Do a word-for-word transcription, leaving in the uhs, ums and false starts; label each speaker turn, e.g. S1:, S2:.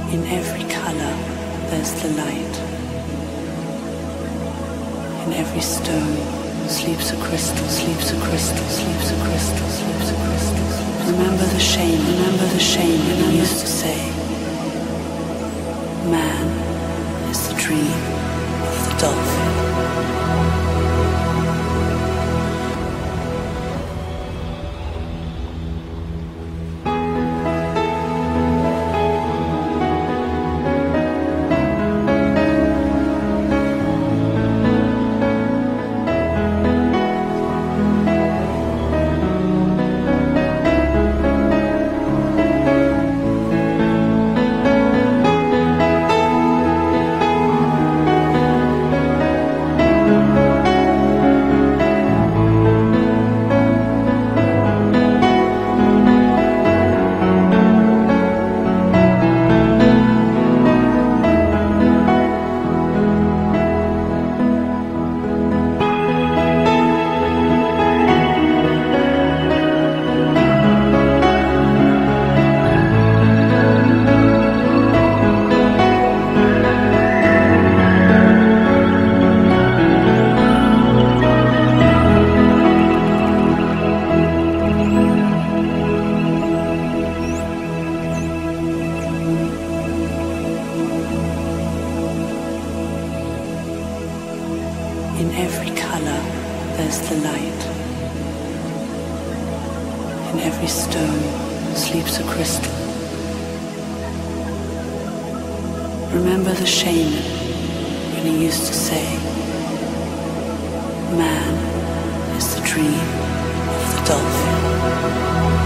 S1: In every color, there's the light. In every stone sleeps a crystal, sleeps a crystal, sleeps a crystal, sleeps a crystal. Sleeps. Remember the shame, remember the shame when you used to say, man is the dream of the dolphin. In every color, there's the light. In every stone sleeps a crystal. Remember the shaman when he used to say, man is the dream of the dolphin.